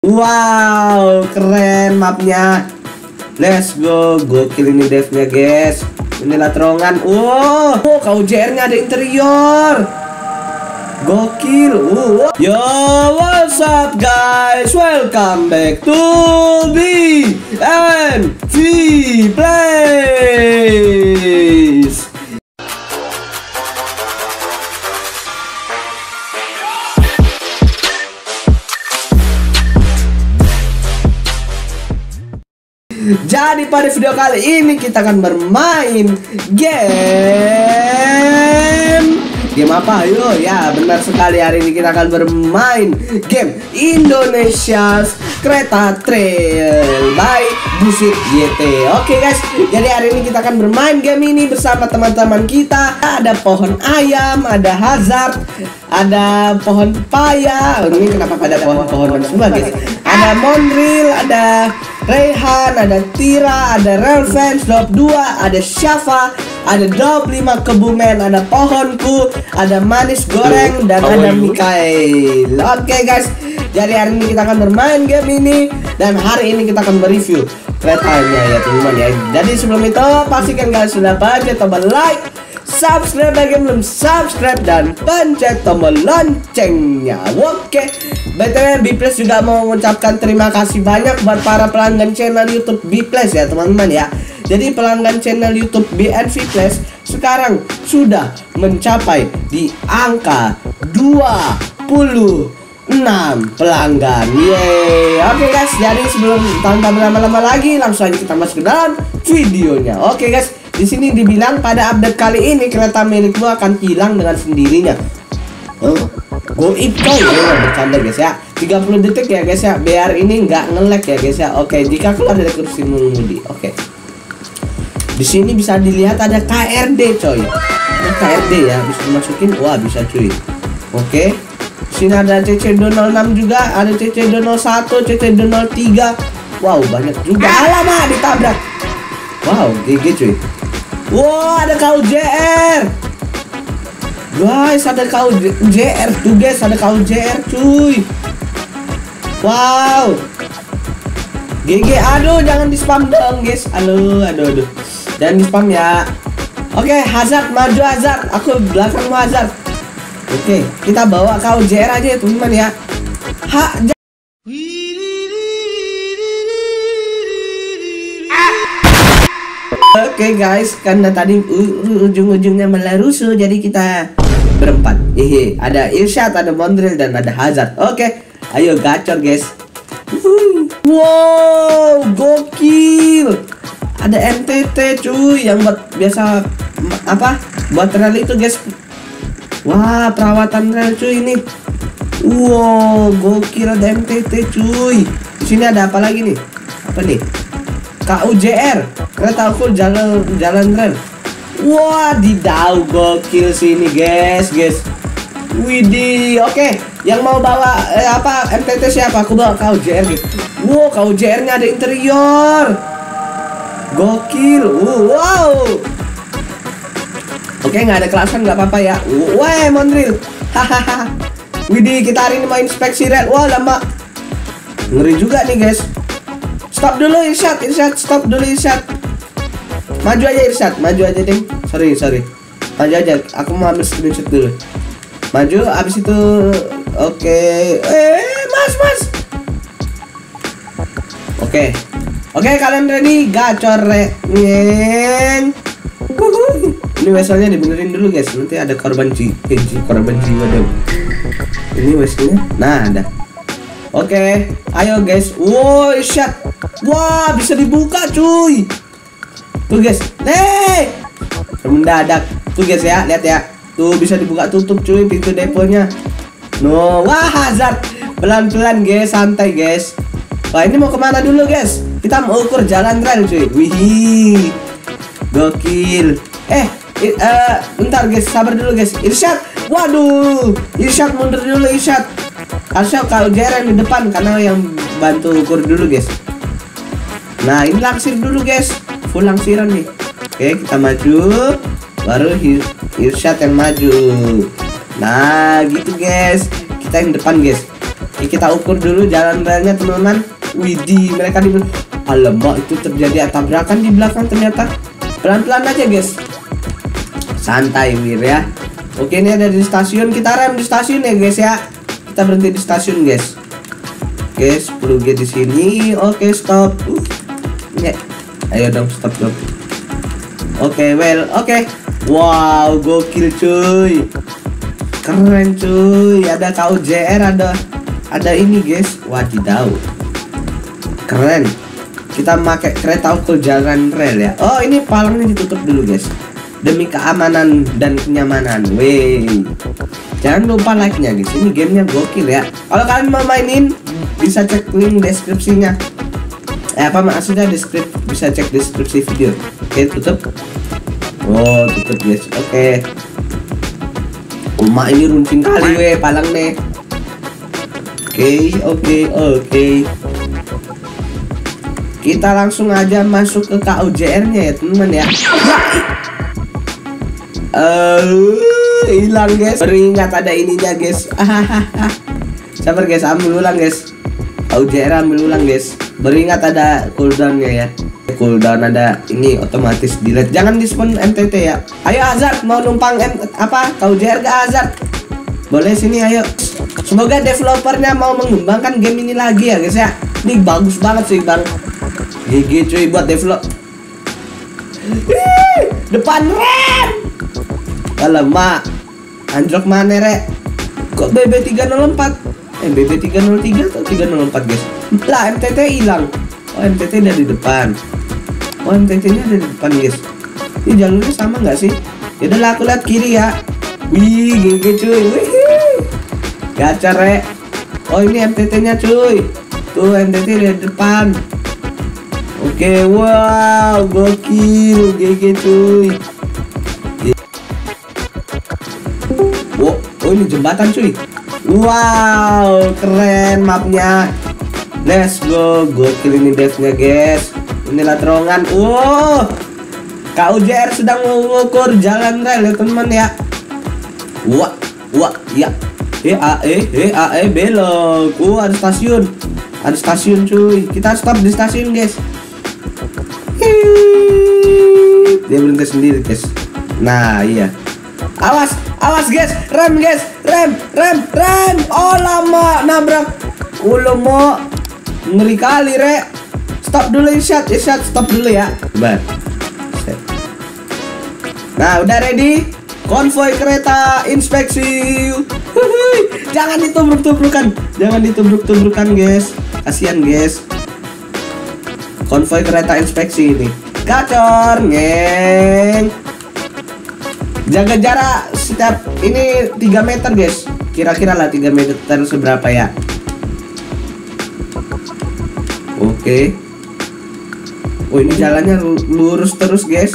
Wow, keren mapnya. Let's go. Gokil ini devnya guys. Inilah terowongan. KUJR-nya ada interior. Gokil. Yo, what's up guys? Welcome back to BNV Plays. Jadi pada video kali ini kita akan bermain game apa? Ayo ya, benar sekali, hari ini kita akan bermain game Indonesia's Kereta Trail by Busit YT. Oke guys, jadi hari ini kita akan bermain game ini bersama teman-teman kita. Ada pohon ayam, ada hazard, ada pohon paya. Ini kenapa pada pohon-pohonan semua guys? Ada Monreal, ada Rehan, ada Tira, ada Relvance, Dop 2, ada Syafa, ada Dop 5 Kebumen, ada Pohonku, ada Manis Goreng, dan ada Mikael. Oke guys, jadi hari ini kita akan bermain game ini, dan hari ini kita akan mereview keretanya ya teman-teman ya. Jadi sebelum itu pastikan kalian sudah pencet tombol like, subscribe bagi yang belum subscribe, dan pencet tombol loncengnya. Oke, BTW Bplays juga mau mengucapkan terima kasih banyak buat para pelanggan channel YouTube Bplays ya teman-teman ya. Jadi pelanggan channel YouTube BNV Plays sekarang sudah mencapai di angka 26 pelanggan. Yeay. Oke guys, jadi sebelum tanpa berlama-lama lagi, langsung aja kita masuk ke dalam videonya. Oke guys, di sini dibilang pada update kali ini kereta milikmu akan hilang dengan sendirinya. Goib coy, bercanda guys ya. 30 detik ya guys ya, biar ini nggak nge-lag ya guys ya. Oke, jika keluar dari kursi mengemudi. Oke. Di sini bisa dilihat ada KRD coy. Ada KRD ya, bisa dimasukin. Wah, bisa cuy. Oke. Di sini ada CC206 juga, ada CC201, CC203. Wow, banyak juga. Alamak, ditabrak. Wow, GG cuy. Wow, ada KUJR. Guys, ada KUJR tuh guys, ada KUJR cuy. Wow. GG, aduh jangan di spam dong guys. Aduh. Jangan di spam ya. Oke, hazard, maju hazard. Aku belakangmu hazard. Oke, kita bawa KUJR aja ya teman-teman ya. Oke guys, karena tadi ujung-ujungnya malah rusuh, jadi kita berempat. Ada Irsyad, ada Monreal, dan ada Hazard. Oke, ayo gacor guys. Wow, gokil. Ada MTT cuy, yang buat biasa apa? Buat rel itu guys. Wah, perawatan rel cuy ini. Wow, gokil, ada MTT cuy. Di sini ada apa lagi nih? Apa nih? KUJR, kereta aku jalan rel. Wah, didau gokil sini guys. Widih, oke. Yang mau bawa MTT siapa? Aku bawa KUJR gitu. Wow, KUJR-nya ada interior. Gokil. Wow. Oke, nggak ada kelasan nggak apa-apa ya. Wah, Monreal. Hahaha. Widih, kita hari ini mau inspeksi rel. Wah, lama. Ngeri juga nih guys. Stop dulu Irsyad, stop dulu Irsyad. Maju aja Irsyad, maju aja deh. Sorry. Maju aja, aku mau ambil screenshot dulu. Maju, abis itu oke. Mas. Oke, kalian ready? Gacor Ini weselnya dibenerin dulu guys. Nanti ada korban jiwa dong. Ini weselnya. Nah, ada. Oke, ayo guys. Wow, Irsyad. Wah, bisa dibuka cuy. Tuh guys. Mendadak. Tuh guys ya, lihat ya. Tuh bisa dibuka tutup cuy pintu deponya. No, wah hazard. Pelan-pelan guys, santai guys. Wah, ini mau kemana dulu guys? Kita mau ukur jalan rel cuy. Wih. Gokil. Bentar guys, sabar dulu guys. Irsyad. Waduh. Irsyad mundur dulu Irsyad. Harusnya KUJR yang di depan karena yang bantu ukur dulu guys. Nah, ini langsir dulu guys. Full langsiran nih. Oke, kita maju. Baru Irsyad yang maju. Nah, gitu guys. Kita yang depan guys. Kita ukur dulu jalan relnya teman-teman. Widih, mereka di alamak, itu terjadi tabrakan di belakang ternyata. Pelan-pelan aja guys, santai Wir ya. Oke, ini ada di stasiun, kita rem di stasiun ya guys ya. Kita berhenti di stasiun guys. Oke, 10G di sini. Oke, stop. Ya. Ayo dong, stop dong. Oke, well, oke. Wow, gokil cuy. Keren cuy. Ada KUJR, ada ini guys. Wadidaw. Keren. Kita pakai kereta ukur jalan rel ya. Oh, ini palangnya ditutup dulu guys, demi keamanan dan kenyamanan. Wey, jangan lupa like-nya guys. Ini gamenya gokil ya. Kalau kalian mau mainin, bisa cek link deskripsinya. Apa maksudnya bisa cek deskripsi video. Oke, tutup. Oh, tutup guys. Oke. Uma ini runcing kali weh palang nih. Oke. Kita langsung aja masuk ke KUJR-nya ya teman ya. Hilang guys. Beringat ada ininya guys. Sabar guys, ambil ulang guys. KUJR ambil ulang guys. Beringat ada cooldownnya ya. Cooldown ada ini otomatis delete. Jangan dispon MTT ya. Ayo Hazard mau numpang KUJR ke Hazard. Boleh sini ayo. Semoga developernya mau mengembangkan game ini lagi ya guys ya. Ini bagus banget sih bang. GG cuy buat develop. Depan rem. Alamak, anjlok mana rek? Kok BB304? BB303 atau 304 guys? Lah MTT hilang. Oh MTT ada di depan. Oh MTT nya ada di depan guys. Ini jalurnya sama nggak sih? Yaudah aku lihat kiri ya. Wih GG cuy. Wih. Gacor rek. Oh ini MTT nya cuy. Tuh MTT di depan. Oke, wow, gokil, GG cuy. Oh, ini jembatan cuy. Wow, keren mapnya. Let's go, gokil ini devnya guys. Inilah terowongan. Wow, KUJR sedang mengukur jalan rel ya teman ya. Wah, ya. Belok. Ada stasiun. Ada stasiun cuy. Kita stop di stasiun guys. Dia berhenti sendiri guys. Nah iya. Awas guys. Rem guys. Rem. Oh lama nabrak. Mau ngeri kali rek. Stop dulu Irsyad. Stop dulu ya. Bar. Nah udah ready. Konvoi kereta inspeksi. Jangan ditubruk-tubrukan guys. Kasihan guys. Konvoi kereta inspeksi ini. Gacor, ngeng. Jaga jarak setiap ini 3 meter guys. Kira-kira lah 3 meter seberapa ya. Oke. Oh ini jalannya lurus terus guys.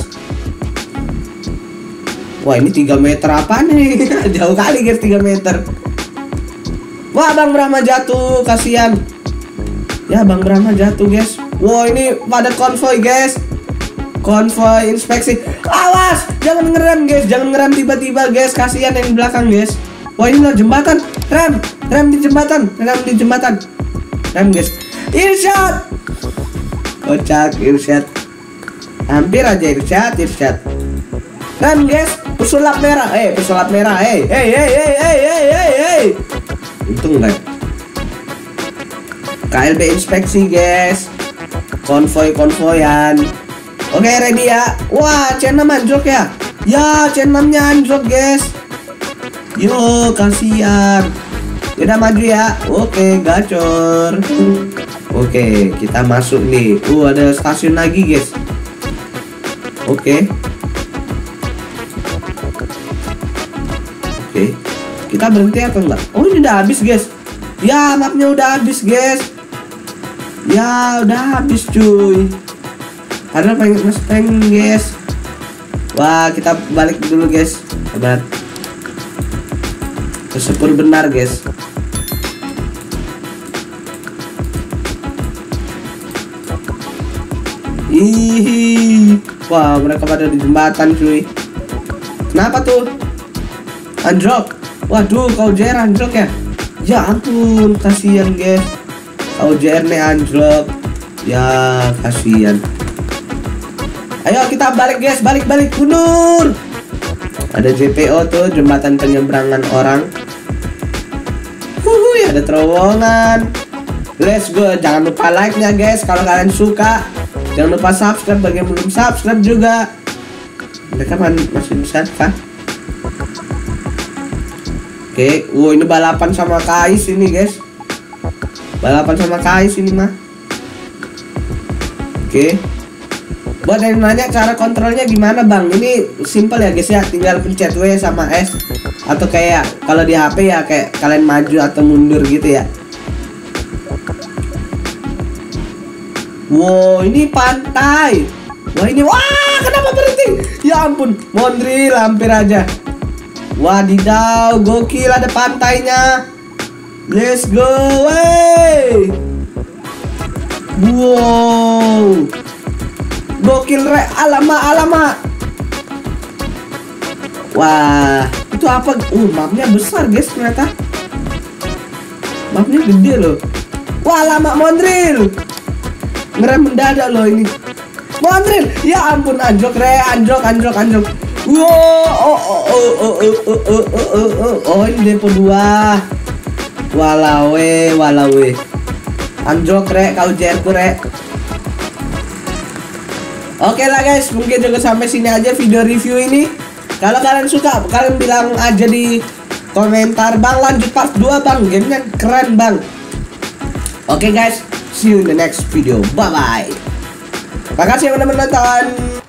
Wah ini 3 meter apa nih? Jauh kali guys 3 meter. Wah Bang Brahma jatuh, kasihan. Ya Bang Brahma jatuh guys. Wow ini pada konvoi guys. Konvoi inspeksi. Awas, jangan ngerem guys. Jangan ngerem tiba-tiba guys. Kasihan yang di belakang guys. Wah ini loh jembatan. Rem di jembatan. Rem guys. Irsyad. Kocak Irsyad. Hampir aja Irsyad. Rem guys. Pesulap merah. Hey. Untung enggak. KLB inspeksi guys. Konvoyan. Oke ready ya. Wah C6 anjlok ya. Ya C6 nya anjlok guys. Yo kasihan. Udah maju ya. Oke gacor. Oke kita masuk nih. Ada stasiun lagi guys. Oke. Kita berhenti atau enggak? Oh ini udah habis guys. Ya mapnya udah habis guys. Ya udah habis cuy. Karena pengen nge-spam guys. Wah kita balik dulu guys. Sabar. Kesepur benar guys. Ih. Wah mereka pada di jembatan cuy. Kenapa tuh? Anjlok. Waduh KUJR anjlok ya. Ya ampun, kasihan guys. OJR nih anjlok. Ya kasihan. Ayo kita balik guys, balik mundur. Ada JPO tuh, jembatan penyeberangan orang. Ada terowongan. Let's go. Jangan lupa like-nya guys kalau kalian suka. Jangan lupa subscribe bagi yang belum subscribe juga. Mereka masih bisa kan? Oke, ini balapan sama Kais ini guys. Balapan sama Kais ini mah. Oke. Buat yang nanya cara kontrolnya gimana bang, ini simple ya guys ya, tinggal pencet W sama S. Atau kayak kalau di HP ya kayak kalian maju atau mundur gitu ya. Wow, ini pantai. Wah, kenapa berhenti? Ya ampun, Mondril hampir aja. Wadidaw, gokil, ada pantainya. Let's go, wey. Wow, gokil re, alamak. Wah, itu apa? Mapnya besar guys ternyata. Mapnya gede loh. Wah, lama Mondril. Ngerem mendadak loh ini. Mondril, ya ampun, anjok re, anjok. Wow, ini depo 2. Walawe. Anjok re, kau jerku re. Oke lah guys, mungkin juga sampai sini aja video review ini. Kalau kalian suka, kalian bilang aja di komentar, bang lanjut part 2 bang, gamenya keren bang. Oke guys, see you in the next video, bye bye. Makasih yang udah menonton.